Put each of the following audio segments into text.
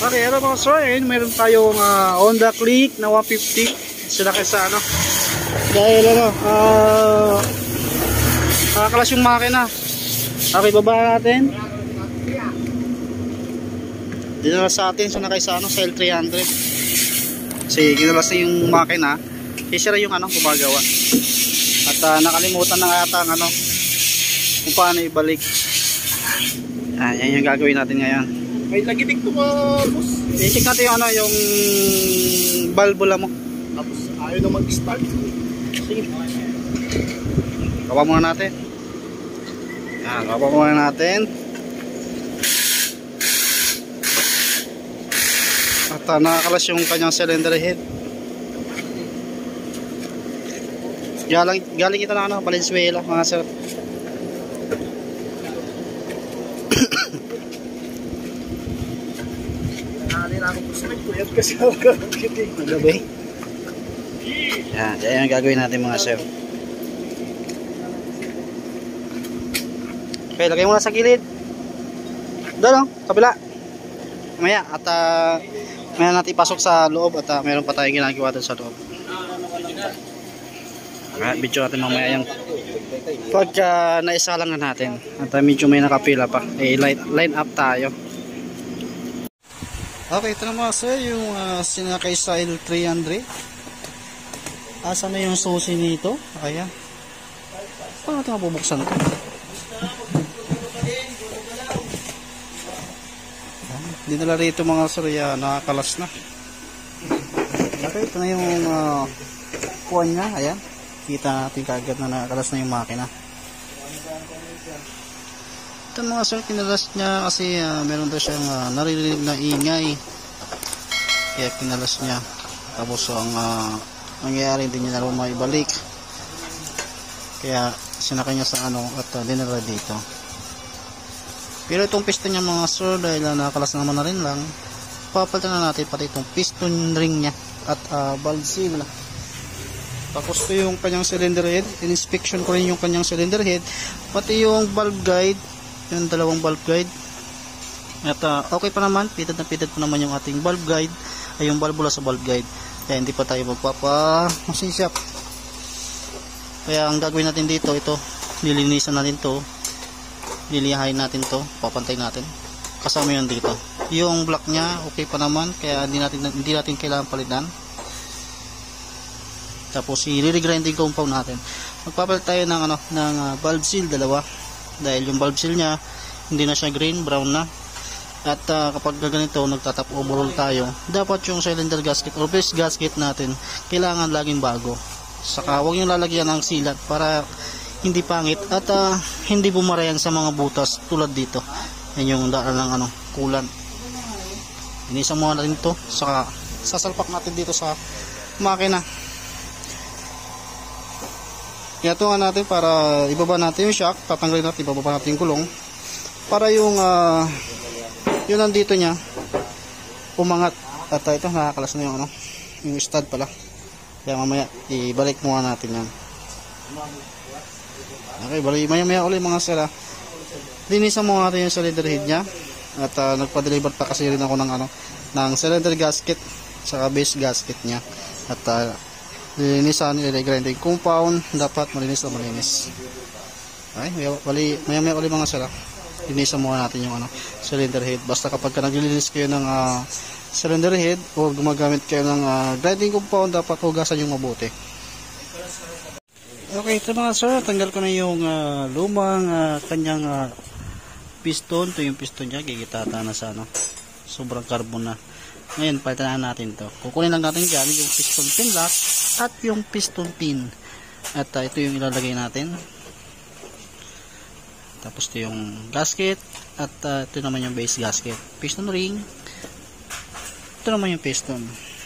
Okay, ano mga sir, ayun, meron tayong Honda Click na 150. Sila kaysa ano. Dahil ano, nakakalas yung makina. Okay, baba natin. Dinala sa atin, so na kaysa ano, sa L300. Kasi ginalas na yung makina. Isira yung ano, gumagawa. At nakalimutan na yata ang ano, kung paano ibalik. Yan yung gagawin natin ngayon. May lagitik to ka, boss. I-check natin yung ano, yung valvula mo. Tapos ayaw na mag-start. Sige. Gawa muna natin. Yan, gawa muna natin. At nakakalas yung kanyang cylinder head. Galing ito na ano, Valenzuela, mga sir. Kasi ako nagkitig. Gabi. Yan yung gagawin natin mga sir. Okay, lagay mo na sa gilid. Doon, kabila. Mamaya, at mamaya natin ipasok sa loob at meron pa tayong ginagawa doon sa loob. Video natin mamaya yung pagka naisalang na natin. At medyo may nakapila pa. Line up tayo. Okay, ito na mga sir, yung sinakay sa L300. Asa na yung susi nito? Ayan. Paano natin mabubuksan ito? Hindi nila rito mga sir, nakakalas na. Okay, ito na yung kuwan niya. Ayan. Kita natin kagad na nakakalas na yung makina. Ito mga sir, kinalas niya kasi meron daw siyang naririnig na ingay. Kaya kinalas niya. Tapos ang nangyayari din niya na maibalik. Kaya sinakay niya sa ano at dinala dito. Pero itong piston niya mga sir, dahil nakakalas naman na rin lang, papalitan na natin pati itong piston ring niya at valve seal. Tapos ito yung kanyang cylinder head. In-inspection ko rin yung kanyang cylinder head. Pati yung valve guide. Yung dalawang valve guide. At okay pa naman. Pitad na pitad pa naman yung ating valve guide. Ay yung valvula sa valve guide. Kaya hindi pa tayo magpapa-masinsap. Kaya ang gagawin natin dito, ito. Nilinisan natin to. Lilihain natin to. Papantay natin. Kasama yun dito. Yung block niya, okay pa naman. Kaya hindi natin kailangan palitan. Tapos i-regrinding compound natin. Magpapalit tayo ng ano, ng valve seal dalawa. Dahil yung valve seal niya hindi na siya green, brown na. At kapag ganito nagtatap overall tayo, dapat yung cylinder gasket or base gasket natin kailangan laging bago. Saka huwag yung lalagyan ng sealant para hindi pangit at hindi bumarayan sa mga butas tulad dito. Yan yung daan ng ano, coolant. Inisan muna natin ito. Saka sasalpak natin dito sa makina. Iatungan natin para ibaba natin yung shock, tatanggalin natin, ibababa natin yung gulong para yung yun nandito niya umangat. At ito nakakalas na yung ano, yung stud pala. Kaya mamaya ibalik muna natin yan. Okay, bali maya ulit mga sir. Linisan muna natin yung cylinder head niya. At nagpa-deliver pa kasi rin ako ng ano, ng cylinder gasket saka base gasket niya. At linisan, nililigrinding compound, dapat malinis na malinis. Ay, maya ulit mga sir. Linisan muna natin yung ano, cylinder head. Basta kapag naglilinis kayo ng cylinder head o gumagamit kayo ng grinding compound, dapat hugasan yung mabuti. Okay, ito mga sir, tanggal ko na yung lumang kanyang piston. Ito yung piston niya, kikitata na sa ano, sobrang carbon na. Ngayon, palitan natin to. Kukunin lang natin dyan yung piston pin lock at yung piston pin. At ito yung ilalagay natin. Tapos ito yung gasket. At ito naman yung base gasket. Piston ring. Ito naman yung piston.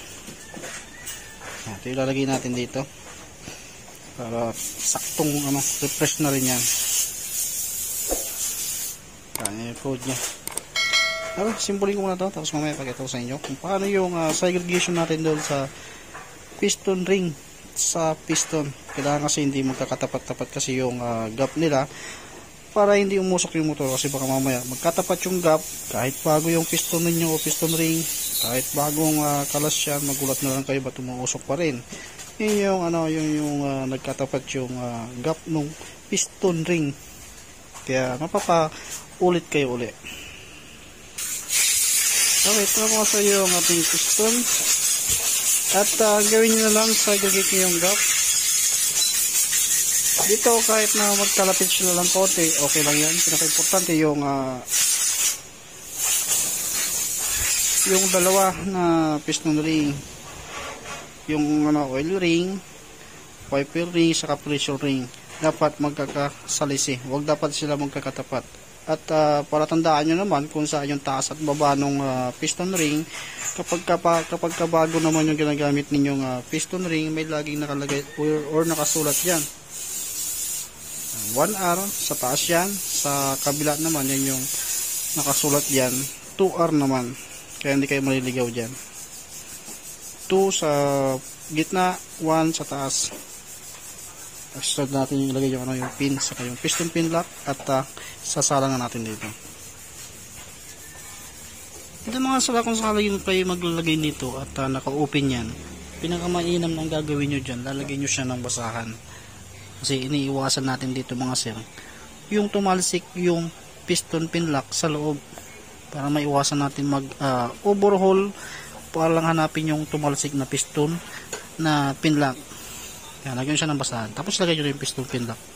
Ito yung ilalagay natin dito. Para saktong ano, refresh na rin yan. Kaya yung code nya. Simbolin ko muna to, tapos mamaya pakita ko sa inyo kung paano yung segregation natin doon sa piston ring sa piston. Kailangan kasi hindi magkakatapat-tapat kasi yung gap nila para hindi umusok yung motor, kasi baka mamaya magkatapat yung gap kahit bago yung piston ninyo o piston ring, kahit bagong kalas yan, magulat na lang kayo ba't umuusok pa rin. Yun yung nagkatapat yung gap nung piston ring, kaya mapapaulit kayo uli. Okay, ito na sa yung ating piston, at gawin nyo na lang sa gagit nyo yung gap dito, kahit na magkalapit sila lang konti, okay lang yan. Pinaka-importante yung dalawa na piston ring, yung oil ring, wiper ring, saka pressure ring, dapat magkakasalisi, huwag dapat sila magkakatapat. At para tandaan nyo naman kung saan yung taas at baba ng piston ring, kapag bago naman yung ginagamit ninyong piston ring, may laging nakalagay or nakasulat yan 1R sa taas yan, sa kabila naman yan yung nakasulat yan 2R naman, kaya hindi kayo maliligaw dyan. 2 sa gitna, 1 sa taas. Extrude natin yung ilagay yung pin, saka yung piston pin lock, at sasalang na natin dito. Ito mga sala, kung sakali yung kayo maglalagay nito at naka-open yan, pinakamainam na ang gagawin nyo dyan, lalagay nyo siya ng basahan. Kasi iniiwasan natin dito mga sir, yung tumalsik yung piston pin lock sa loob, para maiwasan natin mag overhaul, para lang hanapin yung tumalsik na piston na pin lock. Yan, lagyan siya ng basahan, tapos lagay nyo yung piston pin lock.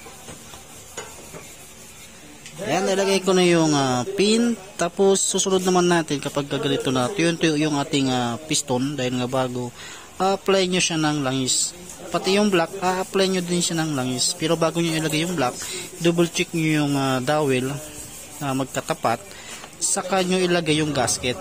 Ayan, nilagay ko na yung pin, tapos susunod naman natin kapag gagalito na tuyo yung ating piston, dahil nga bago, apply nyo siya ng langis. Pati yung block, apply nyo din siya ng langis. Pero bago nyo ilagay yung block, double check nyo yung dowel na magkatapat, saka nyo ilagay yung gasket.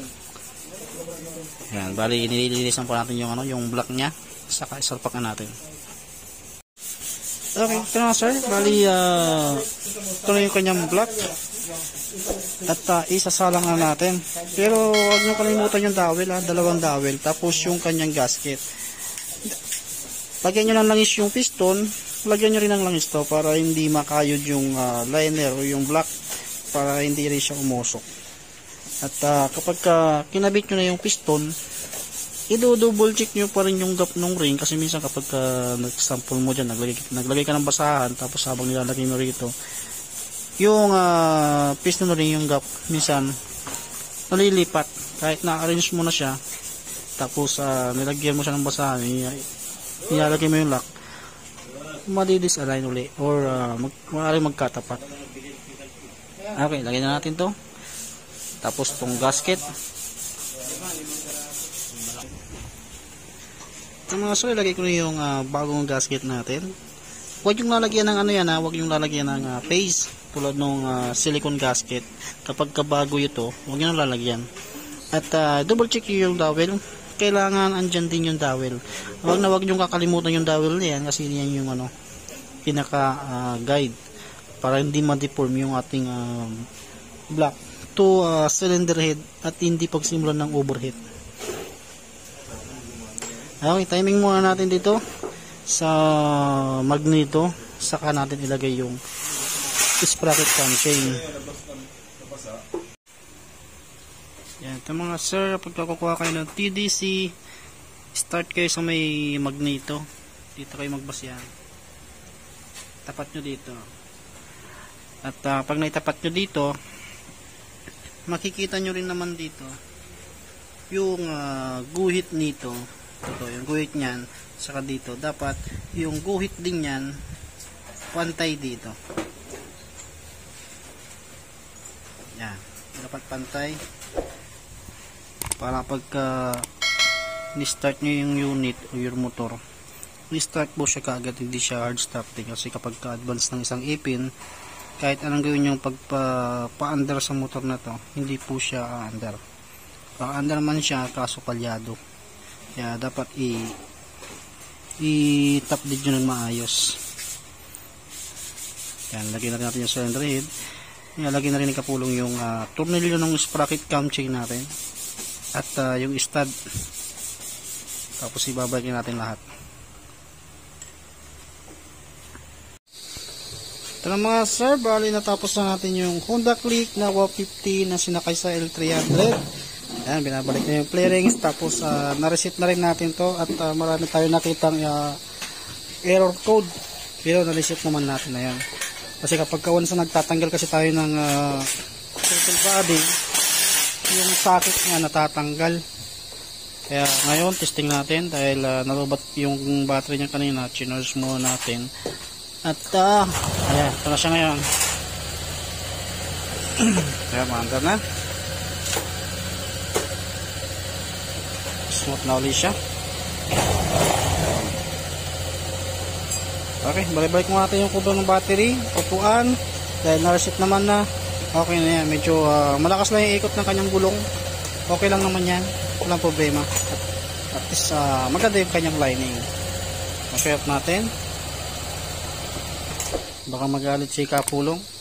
Yan, bali inililisan po natin yung block nya, saka isalpak na natin. Okay, ito na sir, bali ito na yung kanyang block, at isasalang na natin. Pero huwag nyo kalimutan yung dowel, dalawang dowel, tapos yung kanyang gasket. Lagyan nyo ng langis yung piston, lagyan nyo rin ng langis to para hindi makayod yung liner o yung block, para hindi rin siya umusok. At kapag kinabit nyo na yung piston, i-double check nyo pa rin yung gap ng ring, kasi minsan kapag nag-sample mo dyan, naglagay ka ng basahan, tapos habang nilalagay mo rito yung piston ring, yung gap minsan nalilipat kahit na-arrange mo na siya, tapos nilagyan mo siya ng basahan, ilalagay mo yung lock, madi-disalign uli, or maaaring magkatapat. Okay, lagyan na natin to, tapos tong gasket. Ito mga sir, ilagay ko na yung bagong gasket natin. Huwag yung lalagyan ng huwag yung lalagyan ng phase tulad ng silicone gasket. Kapag kabago ito, huwag yung lalagyan. At double check yung dowel, kailangan andyan din yung dowel. Huwag nyo kakalimutan yung dowel niyan, kasi yan yung pinaka guide para hindi ma-deform yung ating block to cylinder head at hindi pagsimulan ng overheat. Okay, timing muna natin dito sa magneto, saka natin ilagay yung sprocket cam chain. Yan, ito mga sir, pag kukuha kayo ng TDC, start kayo sa may magneto, dito kayo magbasyan, tapat nyo dito, at pag naitapat nyo dito, makikita nyo rin naman dito yung guhit nito. Ito, yung guhit nyan, saka dito, dapat yung guhit din yan pantay dito. Yan, dapat pantay para pagka ni-start nyo yung unit o your motor, ni-start po siya kaagad, hindi siya hard starting, kasi kapag ka-advance ng isang ipin, kahit anong gawin yung pagpa-under sa motor na to, hindi po siya under. Pa-under man siya, kaso palyado. Kaya dapat i-tap din nyo ng maayos. Yan, lagyan natin yung cylinder head. Lagyan na rin kapulong yung tornilyo ng sprocket cam chain natin, at yung stud. Tapos ibabalik natin lahat. Ito na mga sir, bali natapos na natin yung Honda Click na 150 na sinakay sa L300. Ayan, binabalik na yung clearings, tapos na-reset na rin natin to at marami tayo nakitang error code, pero na-reset naman natin na yan. Kasi kapag once na nagtatanggal kasi tayo ng throttle body, yung socket nga natatanggal. Kaya ngayon testing natin dahil nalubat yung battery niya kanina, chinurge muna natin. At ayan, ito na siya ngayon. Kaya maandar na. Smooth na ulit siya. Okay, balik-balik mo natin yung cover ng battery, upuan, dahil na-reset naman na. Okay na yan, medyo malakas lang yung ikot ng kanyang gulong. Okay lang naman yan, walang problema. At least maganda yung kanyang lining. Okay, up natin. Baka magalit si Kapulong.